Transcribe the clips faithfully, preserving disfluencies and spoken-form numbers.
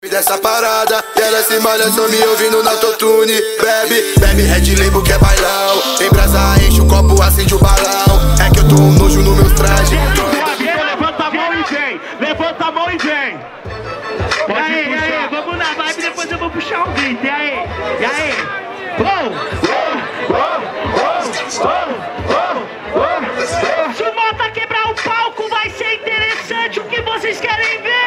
Dessa parada, e ela se malha só me ouvindo na autotune. Bebe, bebe Red Label que é bailão. Em brasa enche o copo, acende o balão. É que eu tô um nojo no meu traje. Levanta a mão e vem, levanta a mão e vem. E aí, e aí, vamos na vibe, depois eu vou puxar um beat. E aí, e aí? Uou, se o Mota quebrar o palco vai ser interessante. O que vocês querem ver?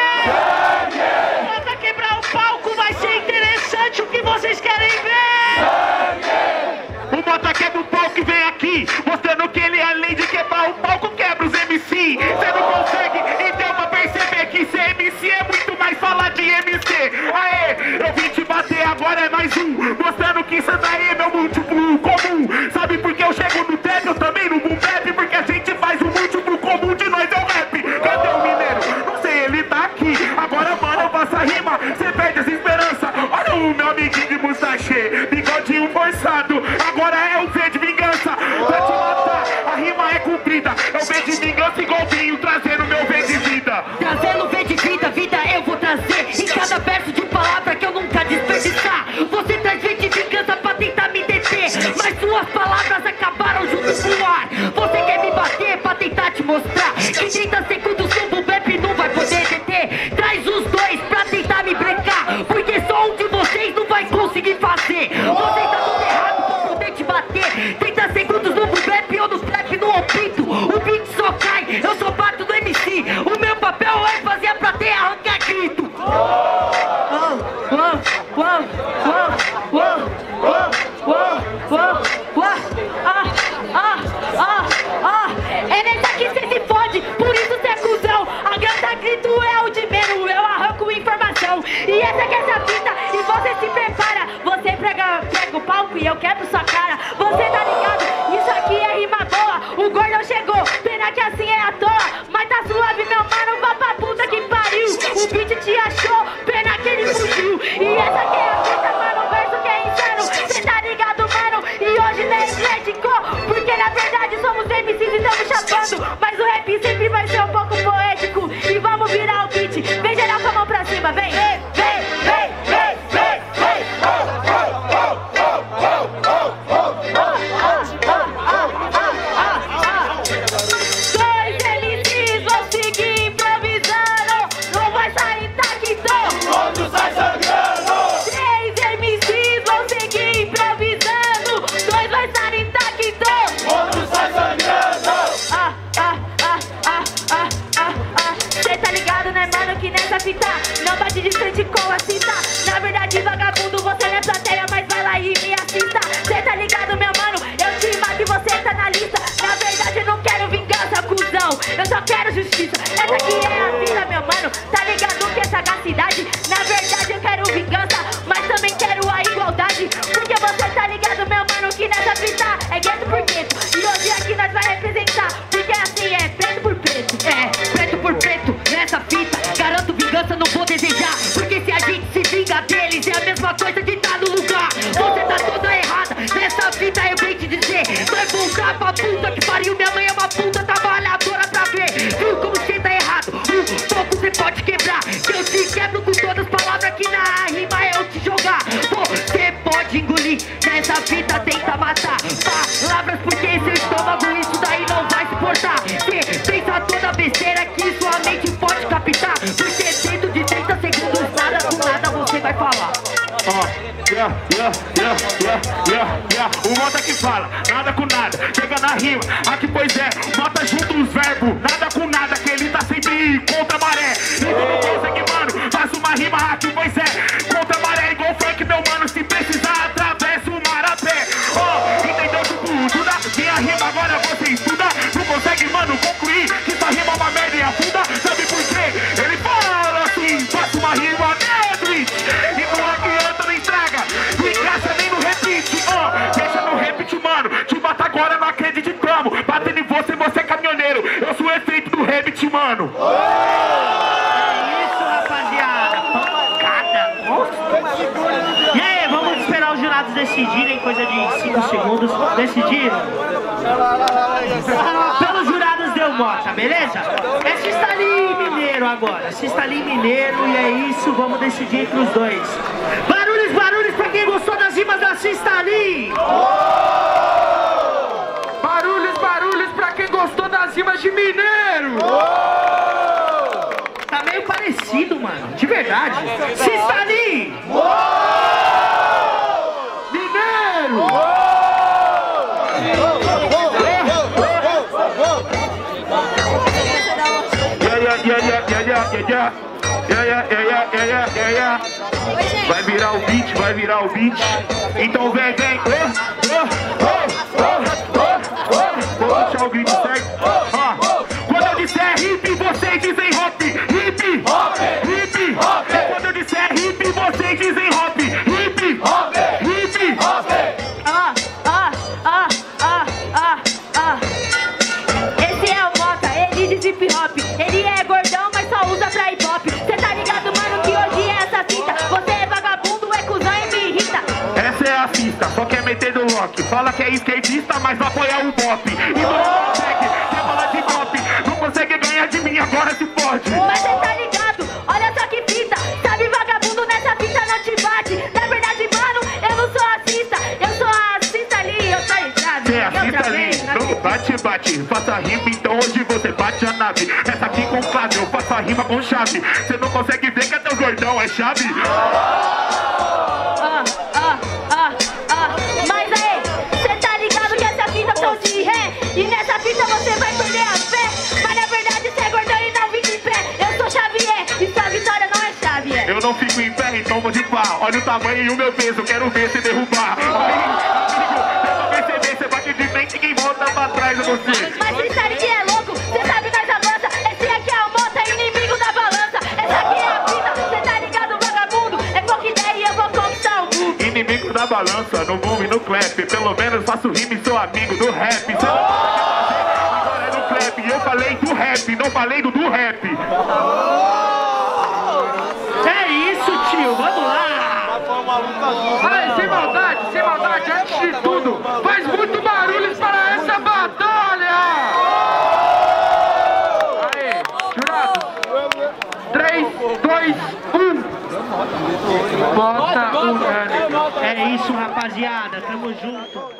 O que vocês querem ver? O Mota quebra o palco e vem aqui, mostrando que ele, além de quebrar o palco, quebra os M C. Você não consegue, então, pra perceber que ser M C é muito mais falar de M C. Aê, eu vim te bater, agora é mais um, mostrando que isso daí é meu múltiplo comum. Sabe por que eu chego no trap, eu também no boom bap? Porque a gente faz o múltiplo comum de nós, é o rap. Cadê o mineiro? Não sei, ele tá aqui. Agora, mano, eu faço a rima, você perde essa esperança. Olha o meu amiguinho de mustache, bigodinho forçado. Agora é o V de vingança, pra te matar, a rima é cumprida. É o V de vingança igualzinho, trazendo meu V de vida. Trazendo V de vida, vida eu vou trazer em cada verso de palavra que eu nunca desperdiçar. Você traz V de vingança pra tentar me deter, mas suas palavras acabaram junto com o ar. Você quer me bater pra tentar te mostrar que trinta segundos no boom bap não vai poder deter. Traz os dois pra tentar me brecar, porque só um de vocês não vai conseguir fazer. Você tá tudo errado pra poder te bater. trinta segundos no boom bap ou no trap no opito. O beat só cai, eu só bato no M C. O meu papel é fazer a plateia arrancar grito. É nessa que cê se fode, por isso cê é cuzão. A grande grito é o de menos, eu arranco informação. E essa que é essa fita, e você se prepara. Você prega, prega o palco e eu quebro sua cara. Você tá ligado? Isso aqui é rima boa. O gordão chegou, pena que assim é à toa. Mas tá suave, meu mano, vá pra puta que pariu. O beat te achou, pena que ele fugiu. E essa aqui é a fita, mano, o verso que é insano. Cê tá ligado, mano? E hoje não é eclético, porque na verdade somos M Cs e estamos chapando. Mas o rap sempre vai ser um pouco poético. E vamos virar o beat, vem geral com a mão pra cima, vem, vem, vem, vem, vem, vem, vem. Dois M Cs vão seguir improvisando, não vai sair taquitão, Outro sai sangrando. três M Cs vão seguir improvisando, dois vai sair taquitão. Outro sai sangrando. Ah, ah, ah, ah, ah, ah, ah. Cê tá ligado, né, mano, que nessa fita não bate de frente com a cinta. Na verdade, vagabundo, você não é plateia, mas vai lá e me assista. Cê tá ligado, meu mano, eu te mato e você tá na lista. Na verdade, eu não quero vingança, cuzão, eu só quero justiça. Essa aqui é a vida, meu mano, tá ligado que é sagacidade. Na verdade, eu quero vingança, mas também quero a igualdade. Porque você tá ligado, meu mano, que nessa fita é gueto por gueto. E hoje aqui nós vai representar, porque assim é preto por preto. É, preto por preto, nessa fita, garanto vingança, não vou desejar. Porque se a gente se vinga deles, é a mesma coisa de estar no lugar. Você tá toda errada, nessa fita eu venho te dizer. Vai voltar pra puta que pariu, minha mãe é uma puta trabalhadora pra ver. Viu como você tá errado? Um pouco você pode quebrar, que eu te quebro com todas as palavras que na rima eu te jogar. Você pode engolir, nessa fita tenta matar palavras, porque seu estômago isso daí não vai suportar. Você pensa toda besteira que sua mente pode captar, porque dentro de trinta segundos nada com nada você vai falar. Ó, yeah, yeah, yeah, yeah, yeah, yeah. O Mota que fala, nada com nada, chega na rima, aqui pois é. Mota junto os verbos, nada com nada, que ele tá sempre contra a maré. Então não consegue, mano, faça uma rima aqui pois é. Contra a maré igual funk, meu mano, se precisar atravessa o mar a pé. Ó, entendeu tipo tudo? Minha rima agora você estuda, não consegue, mano, concluir que sua rima é uma merda e afunda. Sabe por quê? Ele fala assim, faça uma rima medley, e não adianta, não estraga, não encaixa nem no repeat. Ó, deixa no repeat, mano, te bata agora, não acreditamos. Batendo em você, você é caminhoneiro, eu sou o efeito do repeat, mano. É isso, rapaziada. Pancada. E aí, vamos esperar os jurados decidirem, coisa de cinco segundos. Decidiram? Pelos jurados deu Mota, beleza? Esse está ali, mineiro. Mineiro agora. Sistali Mineiro e é isso, vamos decidir entre os dois. Barulhos, barulhos pra quem gostou das rimas da Sistali! Barulhos, barulhos pra quem gostou das rimas de Mineiro! Tá meio parecido, mano, de verdade. Sistali! Mineiro! Yeah, yeah, yeah, yeah, yeah, yeah. Yeah, yeah, yeah, yeah, yeah, yeah, yeah. Vai virar o beat, vai virar o beat. Então vem, vem. Oh, oh, oh, oh, oh. Vou deixar o grito certo. Ah. Quando eu disser hip, vocês dizem hop. Hip, hop, hip, hop. Quando eu disser hip, vocês dizem hop. Hip, hop, hip, hop. Ah, ah, ah, ah, ah, ah. Esse é o Mota, ele diz hip hop. Ele é gordão, mas só usa pra hip hop. Cê tá ligado, mano, que hoje é essa fita. Você é vagabundo, é cuzão e me irrita. Essa é a fista, só quer meter do lock. Fala que é skatista, mas vai apoiar o bop. E tu não consegue, quer falar de bop. Não consegue ganhar de mim, agora se pode. Mas cê tá ligado, olha só que fita. Sabe, vagabundo, nessa fita não te bate. Na verdade, mano, eu não sou assista. Eu sou a assista ali, eu tô entrado. Cê é assista ali, não bate, bate. Faça rima, então hoje você bate a nave. Essa aqui com clave, eu faço a rima com chave. Cê não consegue ver que é teu gordão, é chave. Ah, ah, ah, ah. Mas aí, cê tá ligado que essa fita tô de ré. E nessa fita você vai perder a fé. Mas na verdade cê é gordão e não vive em pé. Eu sou Xavier e sua vitória não é Xavier. Eu não fico em pé, então vou de pá. Olha o tamanho e o meu peso, quero ver se derrubar. Amigo, pra perceber, cê bate de frente, quem volta pra trás é você. Mas Sistali que é louco, cê sabe nós avança. Esse aqui é o Mota, inimigo da balança. Essa aqui é a fita, cê tá ligado, vagabundo. É pouca ideia e eu vou conquistar o mundo. Inimigo da balança, no boom e no clap. Pelo menos faço rima e sou amigo do rap. Cê não consegue fazer, agora é no clap. Eu falei do rap, não falei do do rap. É isso, tio, vamos lá! Ai, sem maldade, sem maldade, antes de tudo, faz muito barulho para essa batalha! Aê, jurados, três, dois, um. Bota o É isso, rapaziada, tamo junto.